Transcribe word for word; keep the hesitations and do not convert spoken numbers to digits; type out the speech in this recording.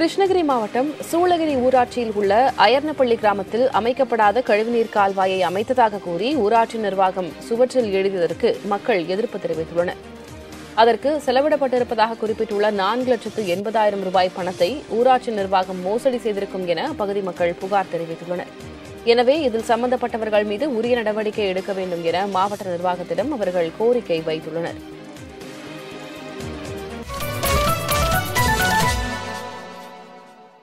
கிருஷ்ணகிரி மாவட்டம் சூளகிரி ஊராட்சியில் உள்ள அயர்னப்பள்ளி கிராமத்தில் அமைக்கப்படாத கழிவுநீர் கால்வாயை அமைத்ததாக கூறி ஊராட்சி நிர்வாகம் சுவற்றில் எழுதியதற்கு மக்கள் எதிர்ப்பு தெரிவித்துள்ளனர். அதற்கு செலவிடப்பட்டிருப்பதாக குறிப்பிட்டுள்ள நான்கு லட்சத்து எண்பதாயிரம் ரூபாய் பணத்தை ஊராட்சி நிர்வாகம் மோசடி செய்திருக்கும் என அப்பகுதி மக்கள் புகார் தெரிவித்துள்ளனர். எனவே இதில் சம்பந்தப்பட்டவர்கள் மீது உரிய நடவடிக்கை எடுக்க வேண்டும் என மாவட்ட நிர்வாகத்திடம் அவர்கள் கோரிக்கை வைத்துள்ளனர்.